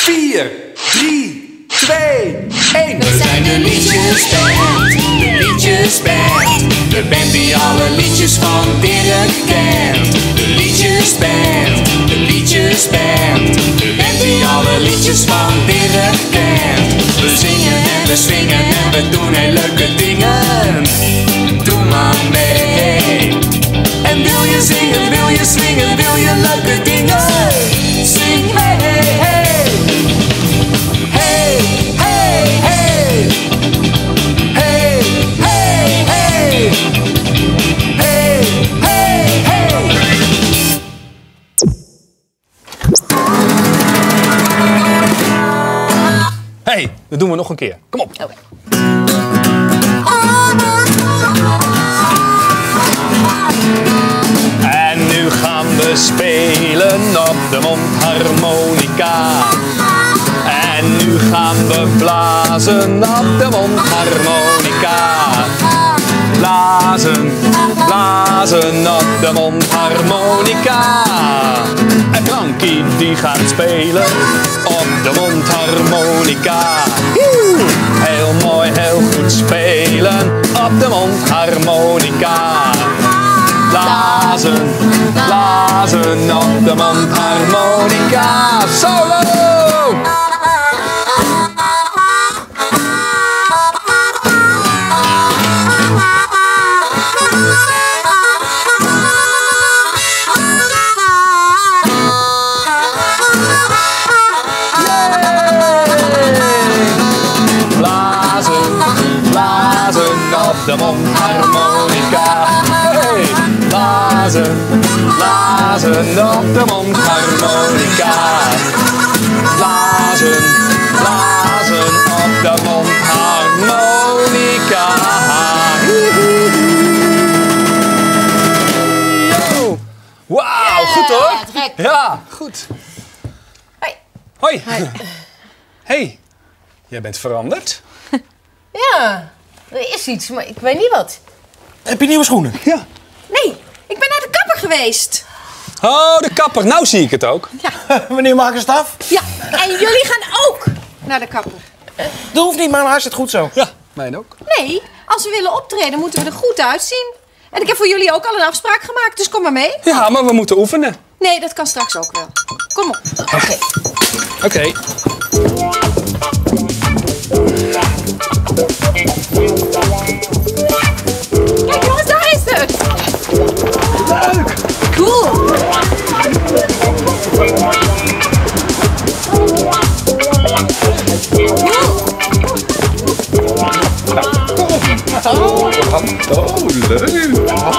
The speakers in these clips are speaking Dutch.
4, 3, 2, 1. We zijn de liedjesband, de liedjesband. De band die alle liedjes van Dirk kent. De liedjesband, de liedjesband. De band die alle liedjes van Dirk kent. We zingen en we swingen en we doen heel leuke dingen. Doe maar mee. En wil je zingen, wil je swingen, wil je leuke dingen? Swing mee, hey. Hey, hey, hey. Hey, hey, hey. Hey, hey, hey. Hey, dat doen we nog een keer. Kom op. Okay. En nu gaan we spelen op de mondharmonica. En nu gaan we blazen op de mondharmonica. Blazen, blazen op de mondharmonica. En Frankie die gaat spelen op de mondharmonica. Heel mooi, heel goed spelen op de mondharmonica. Blazen, blazen op de mondharmonica. Solo! De mondharmonica. Hey! Blazen, blazen op de mondharmonica. Blazen, blazen op de mondharmonica. Wauw, goed hoor. Ja, goed. Hoi. Hoi. Hey, jij bent veranderd. Ja, er is iets, maar ik weet niet wat. Heb je nieuwe schoenen? Ja. Nee, ik ben naar de kapper geweest. Oh, de kapper. Nou zie ik het ook. Ja, Wanneer maken ze het af? ja. En jullie gaan ook naar de kapper. Dat hoeft niet, maar hij zit goed zo. Ja, mijn ook. Nee, als we willen optreden moeten we er goed uitzien. En ik heb voor jullie ook al een afspraak gemaakt, dus kom maar mee. Ja, maar we moeten oefenen. Nee, dat kan straks ook wel. Kom op. Oké. Oké. Kijk jongens, daar is het. Leuk. Cool. Oh, leuk.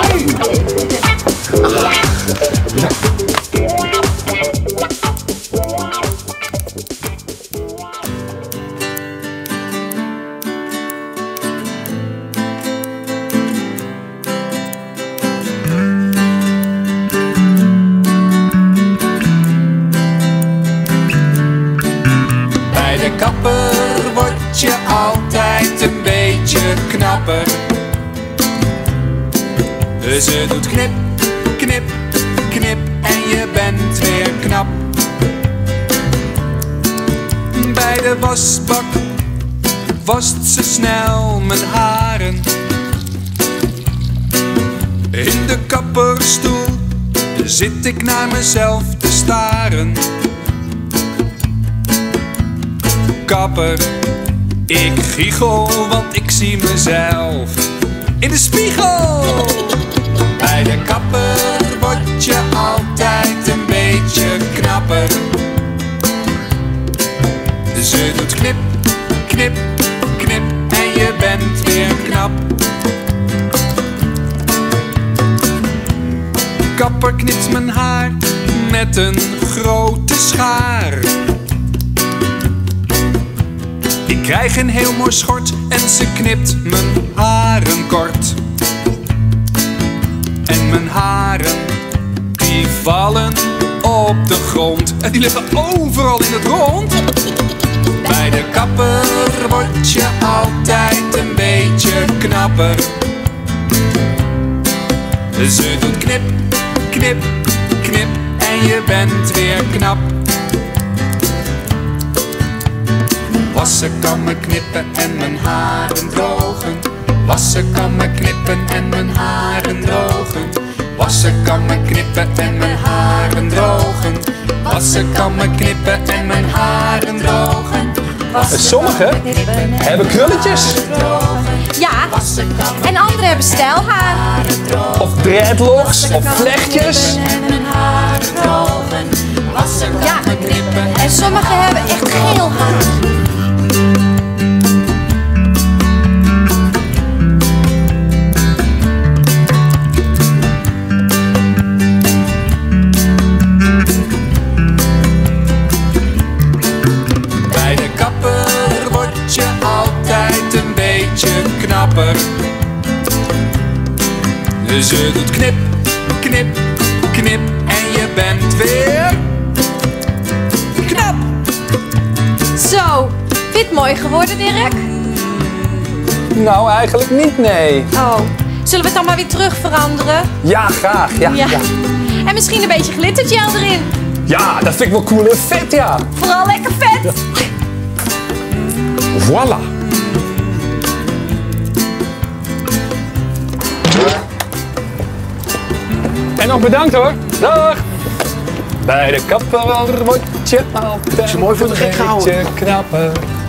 Bij de kapper word je altijd een beetje knapper. Ze doet knip, knip, knip en je bent weer knap. Bij de wasbak wast ze snel mijn haren. In de kapperstoel zit ik naar mezelf te staren. Kapper, ik giechel, want ik zie mezelf in de spiegel. Bij de kapper word je altijd een beetje knapper. Ze doet knip, knip, knip en je bent weer knap. Kapper knipt mijn haar met een grote schaar. Ik krijg een heel mooi schort en ze knipt mijn haren kort. En mijn haren, die vallen op de grond. En die liggen overal in het rond. Bij de kapper word je altijd een beetje knapper. Ze doet knip, knip, knip en je bent weer knap. Wassen, kammen, knippen en mijn haren drogen. Wassen, kammen, knippen en mijn haren drogen. Wassen, kammen, knippen en mijn haren drogen. Wassen, kammen, knippen en mijn haren drogen. Sommigen hebben krulletjes. Ja, en anderen hebben stijlhaar. Of dreadlocks, of vlechtjes. Ja, en sommigen hebben echt geel haar. Bij de kapper word je altijd een beetje knapper. Dus je doet knip, knip, knip en je bent weer knap. Zo, vind je het mooi geworden, Dirk? Nou, eigenlijk niet, nee. Oh, zullen we het dan maar weer terug veranderen? Ja, graag. Ja. En misschien een beetje glittergel erin. Ja, dat vind ik wel cool en vet, ja. Vooral lekker vet. Voilà. En nog bedankt hoor. Dag. Bij de kapper word je altijd mooi voor de gek een gehouden. beetje knapper.